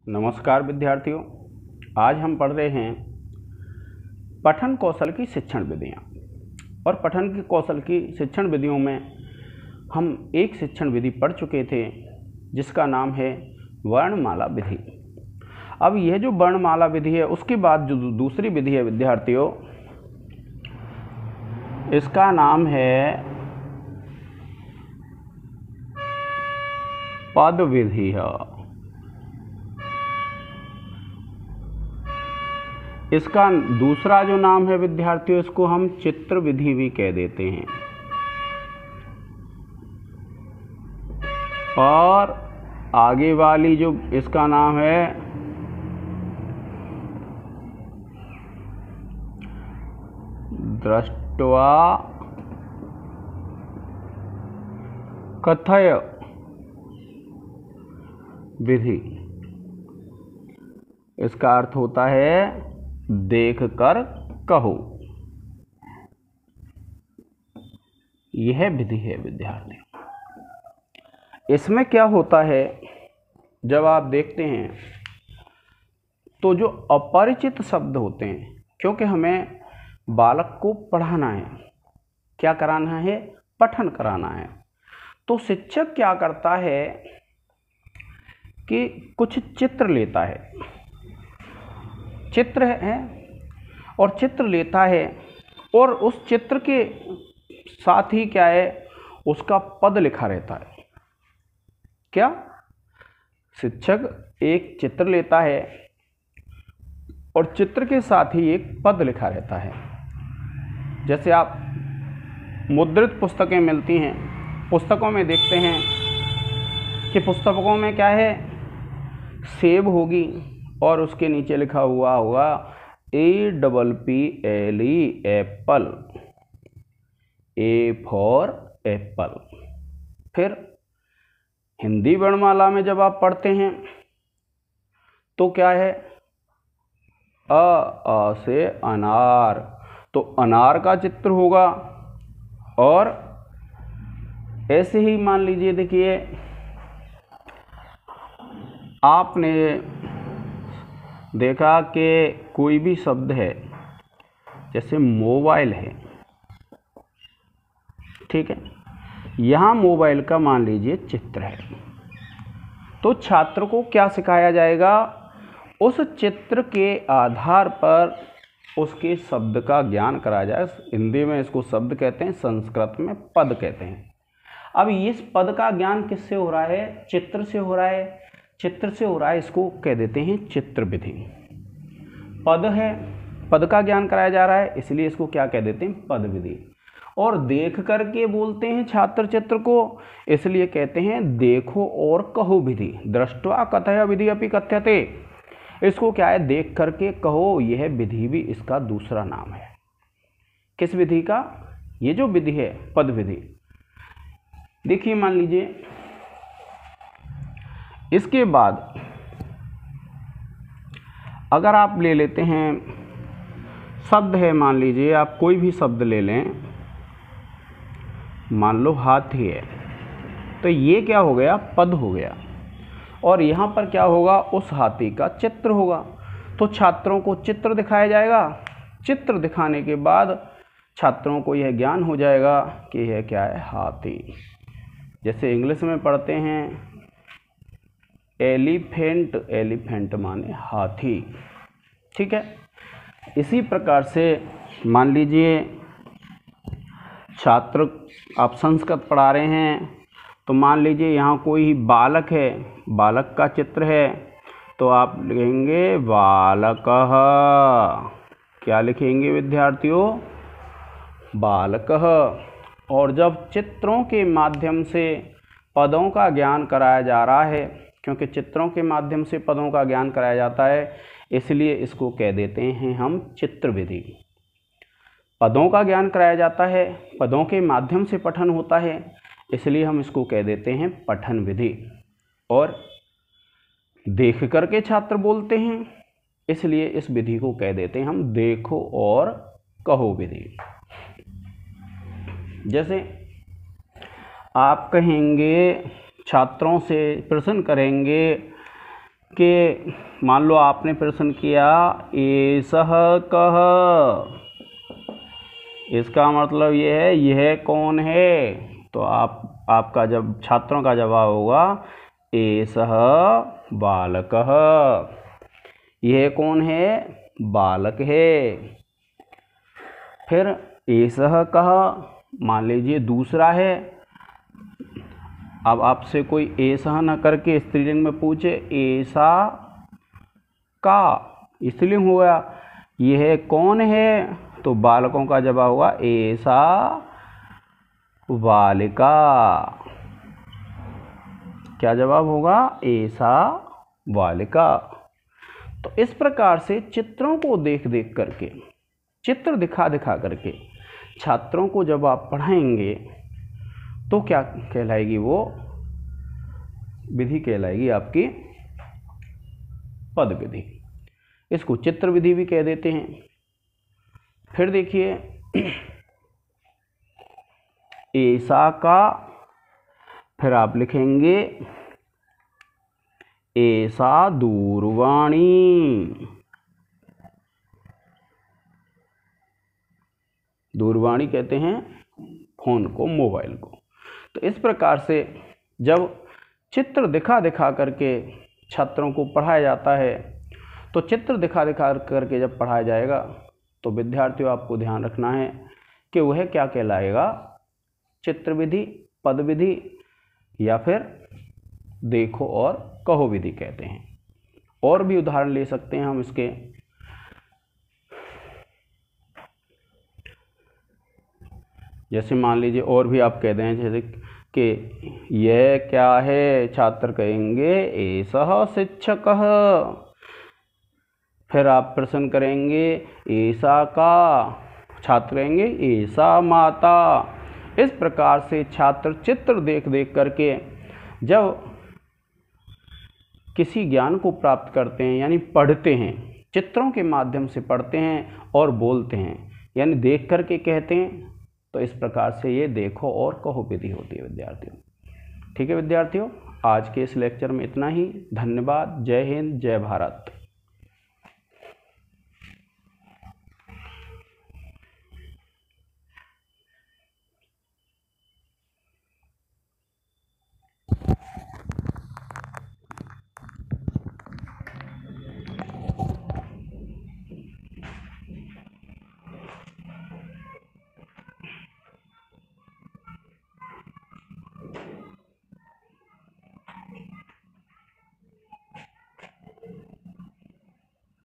नमस्कार विद्यार्थियों, आज हम पढ़ रहे हैं पठन कौशल की शिक्षण विधियाँ। और पठन की कौशल की शिक्षण विधियों में हम एक शिक्षण विधि पढ़ चुके थे जिसका नाम है वर्णमाला विधि। अब यह जो वर्णमाला विधि है उसके बाद जो दूसरी विधि है विद्यार्थियों, इसका नाम है पद विधि है। इसका दूसरा जो नाम है विद्यार्थियों, इसको हम चित्र विधि भी कह देते हैं। और आगे वाली जो इसका नाम है दृष्ट्वा कथय विधि। इसका अर्थ होता है देख कर कहो। यह विधि है विद्यार्थियों। इसमें क्या होता है, जब आप देखते हैं तो जो अपरिचित शब्द होते हैं, क्योंकि हमें बालक को पढ़ाना है, क्या कराना है, पठन कराना है, तो शिक्षक क्या करता है कि कुछ चित्र लेता है, चित्र है और चित्र लेता है और उस चित्र के साथ ही क्या है, उसका पद लिखा रहता है। क्या शिक्षक एक चित्र लेता है और चित्र के साथ ही एक पद लिखा रहता है। जैसे आप मुद्रित पुस्तकें मिलती हैं, पुस्तकों में देखते हैं कि पुस्तकों में क्या है, सेब होगी और उसके नीचे लिखा हुआ होगा APPLE apple, A for apple. फिर हिंदी वर्णमाला में जब आप पढ़ते हैं तो क्या है, अ से अनार, तो अनार का चित्र होगा। और ऐसे ही मान लीजिए, देखिए आपने देखा कि कोई भी शब्द है, जैसे मोबाइल है, ठीक है, यहाँ मोबाइल का मान लीजिए चित्र है, तो छात्र को क्या सिखाया जाएगा, उस चित्र के आधार पर उसके शब्द का ज्ञान कराया जाए। हिंदी में इसको शब्द कहते हैं, संस्कृत में पद कहते हैं। अब इस पद का ज्ञान किससे हो रहा है, चित्र से हो रहा है, चित्र से हो रहा है, इसको कह देते हैं चित्र विधि। पद है, पद का ज्ञान कराया जा रहा है, इसलिए इसको क्या कह देते हैं, पद विधि। और देख करके बोलते हैं छात्र चित्र को, इसलिए कहते हैं देखो और कहो विधि। दृष्ट्वा कथय विधि अपि कथ्यते। इसको क्या है, देख करके कहो, यह विधि भी इसका दूसरा नाम है। किस विधि का, ये जो विधि है पद विधि। देखिए मान लीजिए, इसके बाद अगर आप ले लेते हैं शब्द है, मान लीजिए आप कोई भी शब्द ले लें, मान लो हाथी है, तो ये क्या हो गया, पद हो गया। और यहाँ पर क्या होगा, उस हाथी का चित्र होगा। तो छात्रों को चित्र दिखाया जाएगा। चित्र दिखाने के बाद छात्रों को यह ज्ञान हो जाएगा कि यह क्या है, हाथी। जैसे इंग्लिश में पढ़ते हैं एलिफेंट, एलिफेंट माने हाथी, ठीक है। इसी प्रकार से मान लीजिए छात्र, आप संस्कृत पढ़ा रहे हैं, तो मान लीजिए यहाँ कोई बालक है, बालक का चित्र है, तो आप लिखेंगे बालकः। क्या लिखेंगे विद्यार्थियों, बालकः। और जब चित्रों के माध्यम से पदों का ज्ञान कराया जा रहा है, क्योंकि चित्रों के माध्यम से पदों का ज्ञान कराया जाता है, इसलिए इसको कह देते हैं हम चित्र विधि। पदों का ज्ञान कराया जाता है, पदों के माध्यम से पठन होता है, इसलिए हम इसको कह देते हैं पठन विधि। और देख करके छात्र बोलते हैं, इसलिए इस विधि को कह देते हैं हम देखो और कहो विधि। जैसे आप कहेंगे, छात्रों से प्रश्न करेंगे कि मान लो आपने प्रश्न किया एसह कह, इसका मतलब ये है यह कौन है, तो आपका जब छात्रों का जवाब होगा एसह बालकः। यह कौन है, बालक है। फिर एसह कह, मान लीजिए दूसरा है, अब आपसे कोई ऐसा न करके स्त्रीलिंग में पूछे ऐसा का, स्त्रीलिंग हो गया। यह कौन है, तो बालकों का जवाब होगा ऐसा बालिका। क्या जवाब होगा, ऐसा बालिका। तो इस प्रकार से चित्रों को देख देख करके, चित्र दिखा दिखा करके छात्रों को जब आप पढ़ाएंगे तो क्या कहलाएगी, वो विधि कहलाएगी आपकी पद विधि। इसको चित्र विधि भी कह देते हैं। फिर देखिए ऐसा का, फिर आप लिखेंगे ऐसा दूरवाणी। दूरवाणी कहते हैं फोन को, मोबाइल को। तो इस प्रकार से जब चित्र दिखा दिखा करके छात्रों को पढ़ाया जाता है, तो चित्र दिखा दिखा करके जब पढ़ाया जाएगा तो विद्यार्थियों आपको ध्यान रखना है कि वह क्या कहलाएगा, चित्र विधि, पद विधि या फिर देखो और कहो विधि कहते हैं। और भी उदाहरण ले सकते हैं हम इसके। जैसे मान लीजिए और भी आप कह दें, जैसे कि यह क्या है, छात्र कहेंगे एषः शिक्षकः। फिर आप प्रश्न करेंगे ऐसा का, छात्र कहेंगे ऐसा माता। इस प्रकार से छात्र चित्र देख देख करके जब किसी ज्ञान को प्राप्त करते हैं, यानी पढ़ते हैं, चित्रों के माध्यम से पढ़ते हैं और बोलते हैं, यानी देख करके कहते हैं। तो इस प्रकार से ये देखो और कहो विधि होती है विद्यार्थियों। ठीक है विद्यार्थियों, आज के इस लेक्चर में इतना ही। धन्यवाद। जय हिंद, जय भारत।